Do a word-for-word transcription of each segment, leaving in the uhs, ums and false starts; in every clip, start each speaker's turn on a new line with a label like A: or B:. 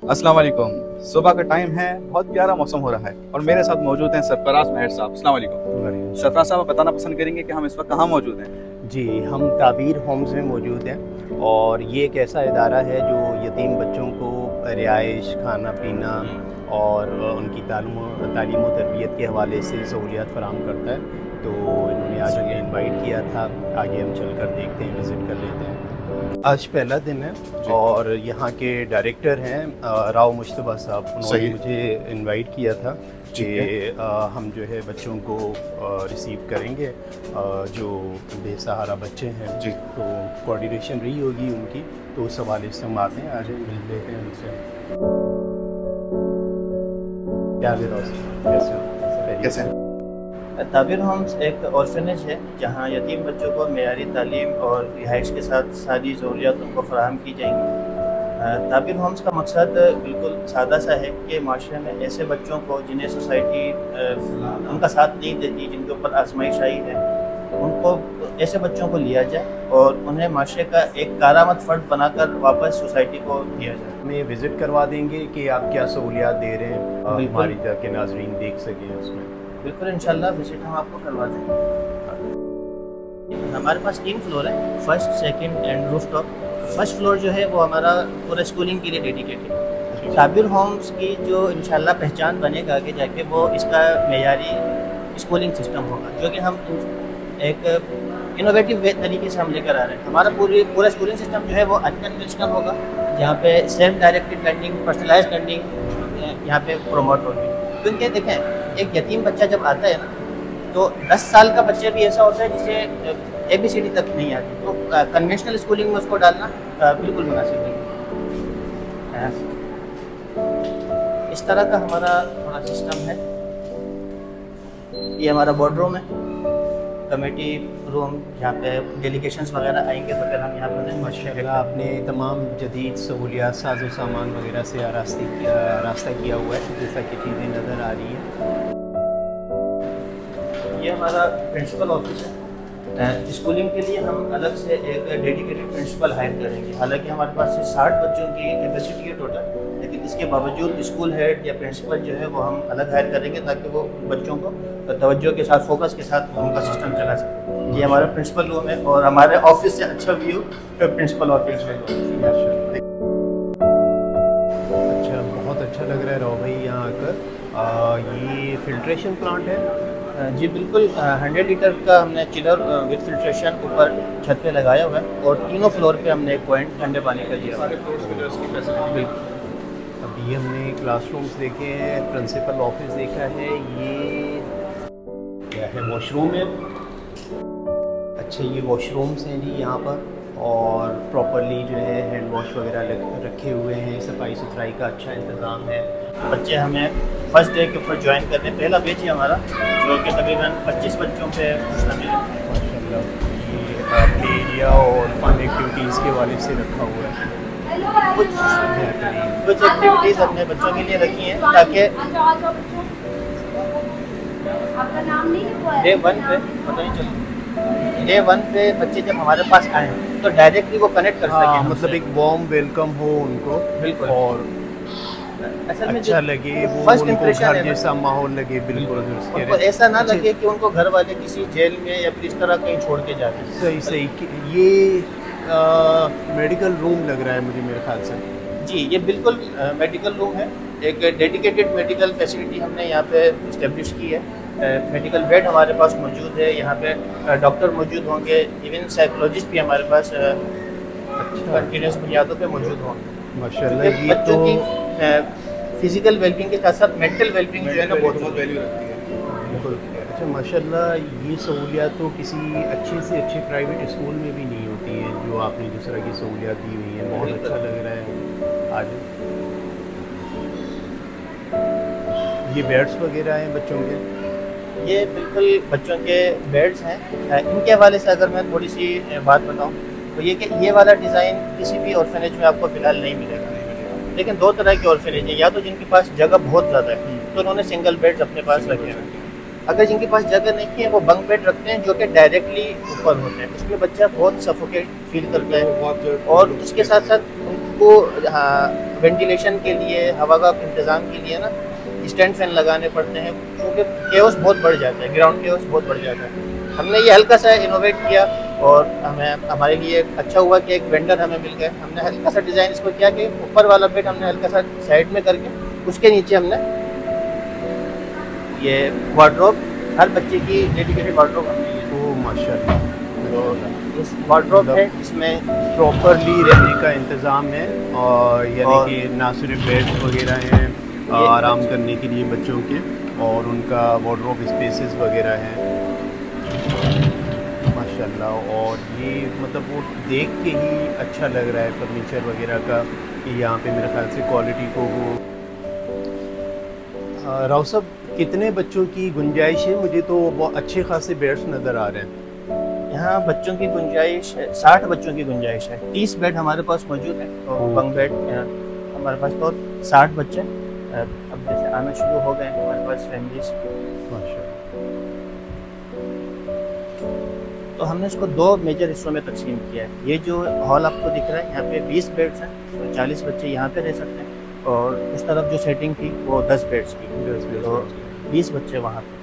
A: अस्सलाम वालेकुम। सुबह का टाइम है, बहुत प्यारा मौसम हो रहा है और मेरे साथ मौजूद हैं सरफराज महर साहब। अस्सलाम वालेकुम। सरफराज साहब, आप बताना पसंद करेंगे कि हम इस वक्त कहाँ मौजूद हैं?
B: जी, हम ताबीर होम्स में मौजूद हैं और ये एक ऐसा इदारा है जो यतीम बच्चों को रिहाइश, खाना पीना और उनकी तालीम तालीम व तरबियत के हवाले से सहूलियात फराहम करता है। तो इन्होंने आज हमें इनवाइट किया था, आगे हम चल कर देखते हैं, विज़िट कर लेते हैं। आज पहला दिन है और यहाँ के डायरेक्टर हैं राव मुश्तबा साहब। उन्होंने मुझे इनवाइट किया था कि हम जो है बच्चों को रिसीव करेंगे, आ, जो बेसहारा बच्चे हैं जी। तो कोऑर्डिनेशन रही होगी उनकी, तो उस हवाले से हम आते हैं, आज मिल लेते हैं उनसे। क्या कैसे
C: कैसे ताबीर होम्स एक ऑर्फनेज है जहाँ यतीम बच्चों को मेयारी तालीम और रिहाइश के साथ सारी ज़रूरियात उनको फराहम की जाएंगी। ताबीर होम्स का मकसद बिल्कुल सादा सा है कि माशरे में ऐसे बच्चों को जिन्हें सोसाइटी उनका साथ नहीं देती, जिनके ऊपर आजमाइश आई है, उनको ऐसे बच्चों को लिया जाए और उन्हें माशरे का एक कारामद फ़र्द बनाकर वापस सोसाइटी को दिया जाए।
B: हमें विज़िट करवा देंगे कि आप क्या सहूलियात दे रहे हैं, हमारी जाके नाजरीन देख सकें उसमें।
C: बिल्कुल, इंशाल्लाह विजिट हम आपको करवा देंगे। हमारे पास तीन फ्लोर है, first, second and roof top. First floor जो है वो हमारा पूरा स्कूलिंग के लिए डेडिकेटेड है। ताबीर होम्स की जो इंशाल्लाह पहचान बनेगा आगे जाके, वो इसका मेयारी स्कूलिंग सिस्टम होगा, जो कि हम एक इनोवेटिव तरीके से हम लेकर आ रहे हैं। हमारा पूरी पूरा स्कूलिंग सिस्टम जो है वो अनकन्वेंशनल होगा, जहाँ पे self directed learning, personalised learning यहाँ पे प्रमोट होगी। क्योंकि देखें, एक यतीम बच्चा जब आता है ना, तो दस साल का बच्चा भी ऐसा होता है जिसे ए बी सी डी तक नहीं आती, तो कन्वेंशनल स्कूलिंग में उसको डालना बिल्कुल मुनासिब नहीं। इस तरह का हमारा थोड़ा सिस्टम है। ये हमारा बोर्ड रूम है, कमेटी रूम, जहाँ पे डेलीगेशंस वगैरह आएंगे तो फिर हम यहाँ पर
B: माशाल्लाह आपने तमाम जदीद सहूलियात, साजो सामान वगैरह से आरास्ती किया रास्ता किया हुआ है, जैसा कि चीज़ें नज़र आ रही हैं।
C: ये हमारा प्रिंसिपल ऑफिस है। स्कूलिंग के लिए हम अलग से एक डेडिकेटेड प्रिंसिपल हायर करेंगे। हालांकि हमारे पास साठ बच्चों की कैपेसिटी है टोटल, लेकिन इसके बावजूद स्कूल हेड या प्रिंसिपल जो है वो हम अलग हायर करेंगे ताकि वो बच्चों को तवज्जो के साथ, फोकस के साथ उनका सिस्टम चला सके। ये हमारा प्रिंसिपल रूम है और हमारे ऑफिस से अच्छा व्यू प्रिंसिपल ऑफिस में।
B: अच्छा, बहुत अच्छा लग रहा है राव भाई यहाँ आकर। ये फिल्ट्रेशन प्लांट है
C: जी, बिल्कुल। हंड्रेड लीटर का हमने चिलर विद फिल्ट्रेशन ऊपर छत पे लगाया हुआ है और तीनों फ्लोर पे हमने एक पॉइंट ठंडे पानी का दिया हुआ है। बिल्कुल।
B: अभी हमने क्लासरूम्स देखे हैं, प्रिंसिपल ऑफिस देखा है, ये क्या है, वॉशरूम है। अच्छा, ये वॉशरूम्स हैं जी यहाँ पर, और प्रॉपरली जो है हैंड वॉश वगैरह रखे हुए हैं, सफाई सुथराई का अच्छा इंतज़ाम है।
C: बच्चे हमें फर्स्ट डे के ऊपर ज्वाइन करने, पहला बैच है हमारा, जो कि तकरीबन पच्चीस बच्चों पे मुश्तमिल है।
B: माशाल्लाह, ये प्ले एरिया और फन एक्टिविटीज़ के वाले से रखा हुआ है।
C: कुछ कुछ एक्टिविटीज़ अपने बच्चों के लिए रखी हैं ताकि डे वन पे पता नहीं चले डे वन पे बच्चे जब हमारे पास आए तो डायरेक्टली वो कनेक्ट कर सकें।
B: हाँ, मतलब एक वार्म वेलकम हो उनको,
C: बिल्कुल,
B: और
C: असल में
B: अच्छा लगे, वो
C: फर्स्ट
B: उनको
C: इंप्रेशन
B: घर जैसा माहौल लगे। बिल्कुल,
C: उनको ऐसा ना लगे कि उनको घर वाले किसी जेल में या फिर इस तरह कहीं छोड़ के जाते हैं।
B: सही सही ये मेडिकल रूम लग रहा है मुझे, मेरे ख्याल से।
C: जी, ये बिल्कुल मेडिकल रूम है। एक डेडिकेटेड मेडिकल फैसिलिटी हमने यहाँ पे इस्टेब्लिश की है। मेडिकल बेड हमारे पास मौजूद है, यहाँ पे डॉक्टर मौजूद होंगे, इवन साइकोलॉजिस्ट भी हमारे पास कंटिन्यूस बुनियादों पे मौजूद होंगे।
B: माशाल्लाह, ये
C: बच्चों
B: तो
C: की फिजिकल वेलबींग के साथ साथ मेंटल वेलबींग जो है ना बहुत
A: वैल्यू रखती है।
B: बिल्कुल। अच्छा, माशाल्लाह, ये सहूलियात तो किसी अच्छे से अच्छे प्राइवेट स्कूल में भी नहीं होती है, जो आपने जिस तरह की सहूलियात दी हुई हैं। बहुत अच्छा लग रहा है। आज ये बेड्स वगैरह हैं बच्चों के,
C: ये बिल्कुल बच्चों के बेड्स हैं। इनके हवाले से अगर मैं थोड़ी सी बात बताऊं तो ये कि ये वाला डिज़ाइन किसी भी ऑर्फनेज में आपको फ़िलहाल नहीं मिलेगा। लेकिन दो तरह के ऑर्फनेज हैं, या तो जिनके पास जगह बहुत ज़्यादा है तो उन्होंने सिंगल बेड्स अपने पास रखे हैं, अगर जिनके पास जगह नहीं है वो बंक बेड रखते हैं जो कि डायरेक्टली ऊपर होते हैं, उसमें बच्चा बहुत सफोकेट फील करता है। और उसके साथ साथ उनको हाँ, वेंटिलेशन के लिए, हवा का इंतज़ाम के लिए ना स्टैंड फैन लगाने पड़ते हैं, क्योंकि केओस बहुत बढ़ जाता है, ग्राउंड केओस बहुत बढ़ जाता है। हमने ये हल्का सा इनोवेट किया और हमें हमारे लिए अच्छा हुआ कि एक वेंडर हमें मिल गए। हमने हल्का सा डिज़ाइन इसको किया कि ऊपर वाला बेड हमने हल्का सा साइड में करके उसके नीचे हमने ये वार्डरोब, हर बच्चे की डेडिकेटेड वार्डरोब हमने ये
B: ओ माशाल्लाह।
C: तो इस वार्डरोब है, इसमें
B: प्रॉपरली रहने का इंतज़ाम है और यानी
C: और-
B: कि ना सिर्फ बेड वगैरह हैं आराम करने के लिए बच्चों के, और उनका वार्डरोब स्पेसेस वगैरह हैं माशाल्लाह। और ये मतलब वो देख के ही अच्छा लग रहा है फर्नीचर वगैरह का कि यहाँ पे मेरे ख्याल से क्वालिटी को वो। राव साहब, कितने बच्चों की गुंजाइश है? मुझे तो बहुत अच्छे खासे बेड्स नज़र आ रहे हैं।
C: यहाँ बच्चों की गुंजाइश है, साठ बच्चों की गुंजाइश है, तीस बेड हमारे पास मौजूद है। तो बंक बेड हमारे पास तो साठ बच्चे अब जैसे आना शुरू हो गए हमारे पास फैमिलीज। तो हमने इसको दो मेजर हिस्सों में तकसीम किया है। ये जो हॉल आपको दिख रहा है, यहाँ पे बीस बेड्स हैं, तो चालीस बच्चे यहाँ पे रह सकते हैं। और उस तरफ जो सेटिंग थी वो दस बेड्स की, तो बीस बच्चे वहाँ पे।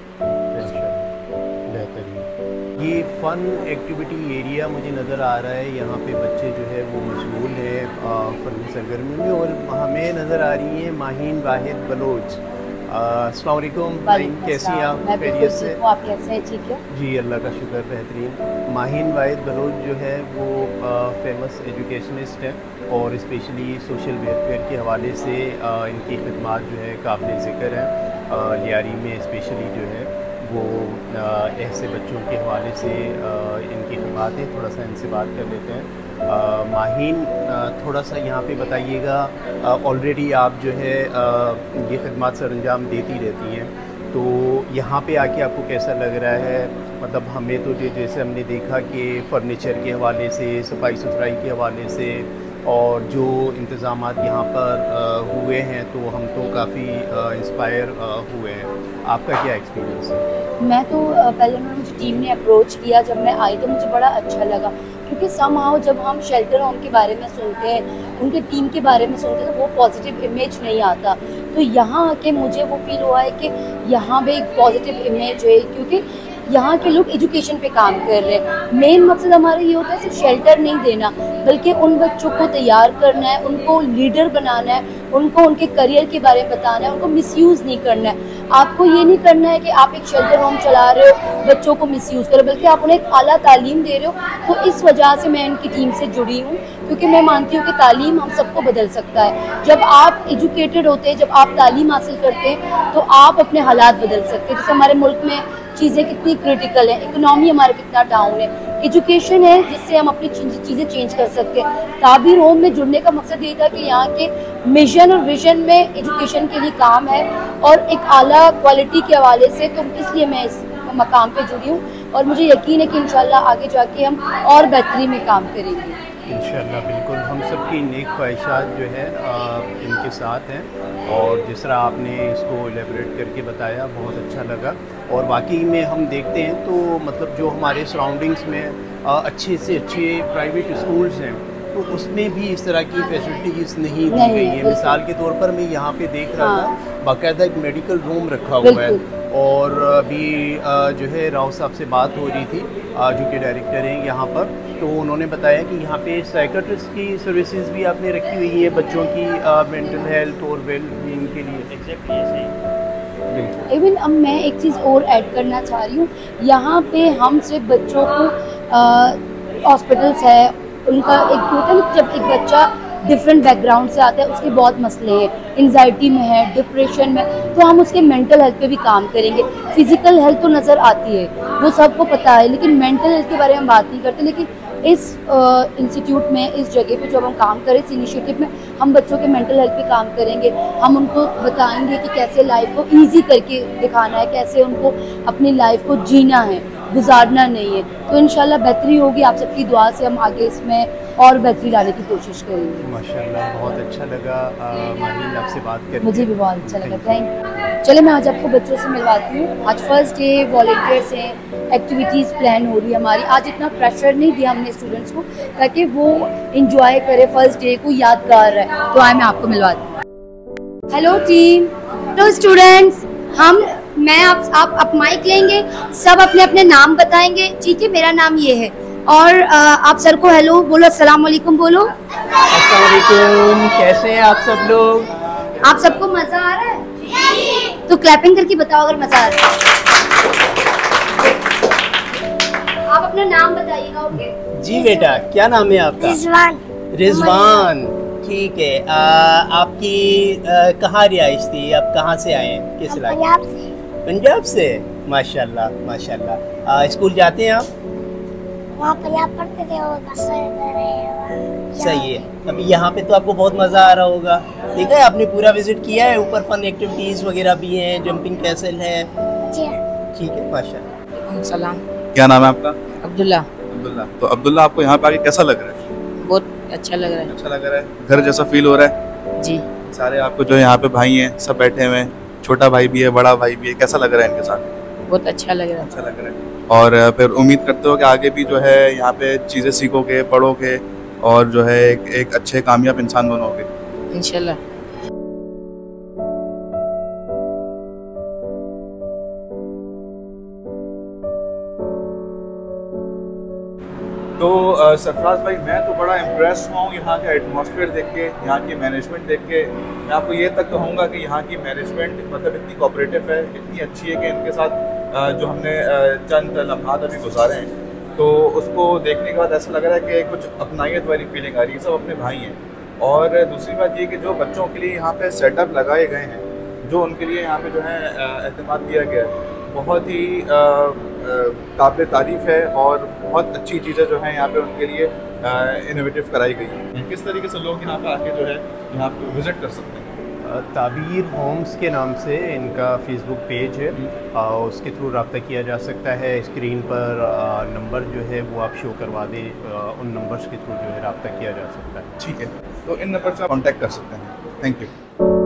B: बेहतरीन। ये फ़न एक्टिविटी एरिया मुझे नज़र आ रहा है, यहाँ पे बच्चे जो है वो मशगूल है फ़न सरगर्मी में। और हमें नज़र आ रही है माहीन वाहिद बलोच। अस्सलाम वालेकुम, कैसी हैं आप? खैरियत से?
D: आप कैसे हैं? ठीक है
B: जी, अल्लाह का शुक्र, बेहतरीन। माहीन वाहिद बलोच जो है वो फेमस एजुकेशनिस्ट हैं और स्पेशली सोशल वेलफेयर के हवाले से आ, इनकी खिदमत जो है काबिल ज़िक्र है। लियारी में स्पेशली जो है वो आ, ऐसे बच्चों के हवाले से आ, इनकी खिदमत है। थोड़ा सा इनसे बात कर लेते हैं। आ, माहीन, आ, थोड़ा सा यहाँ पे बताइएगा, ऑलरेडी आप जो है आ, ये खिदमत सर अंजाम देती रहती हैं, तो यहाँ पे आके आपको कैसा लग रहा है? मतलब हमें तो जो जैसे हमने देखा कि फ़र्नीचर के हवाले से, सफाई सुथराई के हवाले से और जो इंतज़ामात यहाँ पर आ, हुए हैं, तो हम तो काफ़ी इंस्पायर हुए हैं। आपका क्या एक्सपीरियंस है?
D: मैं तो अ, पहले उन्होंने मुझे टीम ने अप्रोच किया, जब मैं आई तो मुझे बड़ा अच्छा लगा, क्योंकि समहाउ जब हम शेल्टर होम के बारे में सुनते हैं, उनके टीम के बारे में सुनते हैं, तो वो पॉजिटिव इमेज नहीं आता। तो यहाँ आके मुझे वो फील हुआ है कि यहाँ पे एक पॉजिटिव इमेज है, क्योंकि यहाँ के लोग एजुकेशन पे काम कर रहे हैं। मेन मकसद हमारा ये होता है सिर्फ शेल्टर नहीं देना, बल्कि उन बच्चों को तैयार करना है, उनको लीडर बनाना है, उनको उनके करियर के बारे में बताना है, उनको मिसयूज़ नहीं करना है। आपको ये नहीं करना है कि आप एक शेल्टर होम चला रहे हो, बच्चों को मिसयूज़ करो, बल्कि आप उन्हें एक आला तालीम दे रहे हो। तो इस वजह से मैं इनकी टीम से जुड़ी हूँ, क्योंकि मैं मानती हूँ कि तालीम हम सबको बदल सकता है। जब आप एजुकेटेड होते हैं, जब आप तालीम हासिल करते हैं, तो आप अपने हालात बदल सकते हैं। जैसे हमारे मुल्क में चीज़ें कितनी क्रिटिकल हैं, इकोनॉमी हमारा कितना डाउन है, एजुकेशन है जिससे हम अपनी चीज़ें चेंज कर सकते हैं। ताबीर होम में जुड़ने का मकसद ये था कि यहाँ के मिशन और विजन में एजुकेशन के लिए काम है और एक आला क्वालिटी के हवाले से, तो इसलिए मैं इस मकाम पे जुड़ी हूँ और मुझे यकीन है कि इंशाल्लाह आगे जाके हम और बेहतरी में काम करेंगे।
B: इंशाल्लाह बिल्कुल, हम सबकी नेक ख्वाहिशात जो है आ, इनके साथ हैं। और जिस तरह आपने इसको एलेबरेट करके बताया, बहुत अच्छा लगा। और वाकई में हम देखते हैं तो मतलब जो हमारे सराउंडिंग्स में आ, अच्छे से अच्छे प्राइवेट स्कूल्स हैं, तो उसमें भी इस तरह की फैसिलिटीज़ नहीं दी गई हैं। मिसाल के तौर पर मैं यहाँ पे देख रहा
D: हाँ।
B: था, बाकायदा एक मेडिकल रूम रखा हुआ है। और अभी जो है राव साहब से बात हो रही थी, जो कि डायरेक्टर हैं यहाँ पर, तो उन्होंने बताया कि यहाँ पे साइकेट्रिस्ट की सर्विसेज भी आपने रखी हुई है बच्चों की मेंटल हेल्थ और वेल बीइंग के लिए।
C: एग्जैक्टली ऐसे ही।
D: इवन अब मैं एक चीज़ और ऐड करना चाह रही हूँ, यहाँ पे हम सिर्फ बच्चों को हॉस्पिटल्स है, उनका एक होता है ना, जब एक बच्चा डिफरेंट बैकग्राउंड से आता है, उसके बहुत मसले हैं, एंजाइटी में है, डिप्रेशन में, तो हम उसके मेंटल हेल्थ पे भी काम करेंगे। फिजिकल हेल्थ तो नज़र आती है, वो सबको पता है, लेकिन मेंटल हेल्थ के बारे में हम बात नहीं करते। लेकिन इस इंस्टीट्यूट में, इस जगह पे जब हम काम करें, इस इनिशिएटिव में हम बच्चों के मेंटल हेल्थ पे काम करेंगे। हम उनको बताएंगे कि कैसे लाइफ को ईजी करके दिखाना है, कैसे उनको अपनी लाइफ को जीना है। गुजारना नहीं है। तो इंशाल्लाह बेहतरी होगी, आप सबकी दुआ से हम आगे इसमें और बेहतरी लाने की कोशिश करेंगे।
B: माशाल्लाह बहुत अच्छा लगा माहिल आपसे बात करके।
D: मुझे भी बहुत अच्छा लगा, थैंक यू। चले मैं आज आपको बच्चों से मिलवाती हूँ। आज फर्स्ट डे, वॉलंटियर्स हैं, एक्टिविटीज़ प्लान हो रही है हमारी। आज इतना प्रेशर नहीं दिया हमने स्टूडेंट्स को ताकि वो इंजॉय करे, फर्स्ट डे को यादगार रहे। तो आए मैं आपको मिलवाती हूँ। हेलो टीम, तो स्टूडेंट्स हम मैं आप आप, आप माइक लेंगे, सब अपने अपने नाम बताएंगे, ठीक है। मेरा नाम ये है और आ, आप सर को हेलो बोलो, अस्सलाम वालेकुम बोलो।
B: अस्सलाम वालेकुम, कैसे हैं आप सब लोग?
D: आप सबको मजा आ रहा है? तो क्लैपिंग करके बताओ अगर मजा आ रहा है। आप अपना नाम बताइएगा। ओके
B: जी बेटा, क्या नाम है आपका?
E: रिजवान।
B: रिजवान, ठीक है। आ, आपकी आ, कहाँ रिहाइश थी? आप कहाँ से आए हैं, किस इलाके?
E: पंजाब से।
B: पंजाब से, माशाल्लाह माशाल्लाह। आ, स्कूल जाते हैं आप?
E: वहाँ पंजाब पढ़ते थे और बस
B: सही है। अभी यहाँ पे तो आपको बहुत मज़ा आ रहा होगा। देखा है आपने, पूरा विजिट किया है? ऊपर फन एक्टिविटीज़ वगैरह भी हैं, जंपिंग कैसल है। ठीक है, माशाल्लाह।
F: सलाम।
A: क्या नाम है आपका?
F: अब्दुल्ला।
A: अब्दुल्ला। तो अब्दुल्ला, आपको यहाँ पे आके कैसा लग रहा है?
F: बहुत अच्छा लग रहा है।
A: अच्छा लग रहा है, घर जैसा फील हो रहा है?
F: जी।
A: सारे आपको जो यहाँ पे भाई हैं सब बैठे हुए हैं, छोटा भाई भी है, बड़ा भाई भी है, कैसा लग रहा है इनके साथ?
F: बहुत अच्छा लग रहा है।
A: अच्छा लग रहा है। और फिर उम्मीद करते हो कि आगे भी जो है यहाँ पे चीज़ें सीखोगे, पढ़ोगे और जो है एक, एक अच्छे कामयाब इंसान बनोगे
F: इंशाल्लाह।
A: तो सरफराज भाई, मैं तो बड़ा इम्प्रेस हुआ हूँ यहाँ का एटमॉस्फेयर देख के, यहाँ की मैनेजमेंट देख के। मैं आपको ये तक कहूँगा कि यहाँ की मैनेजमेंट मतलब इतनी कोऑपरेटिव है, इतनी अच्छी है कि इनके साथ जो हमने चंद लम्हात अभी गुजारे हैं तो उसको देखने के बाद ऐसा लग रहा है कि कुछ अपनाइत वाली फीलिंग आ रही है। सब अपने भाई हैं। और दूसरी बात ये कि जो बच्चों के लिए यहाँ पे सेटअप लगाए गए हैं, जो उनके लिए यहाँ पे जो है एहतमाद दिया गया है, बहुत ही काबिल तारीफ़ है और बहुत अच्छी चीज़ें जो हैं यहाँ पे उनके लिए इनोवेटिव कराई गई हैं। किस तरीके से लोग यहाँ पे आके जो है यहाँ पे विज़िट कर सकते हैं?
B: ताबीर होम्स के नाम से इनका फेसबुक पेज है, आ, उसके थ्रू रब्ता किया जा सकता है। स्क्रीन पर आ, नंबर जो है वो आप शो करवा दें, आ, उन नंबर्स के थ्रू जो है रब्ता किया जा सकता है।
A: ठीक है, तो इन नंबर से आप कॉन्टैक्ट कर सकते हैं। Thank you.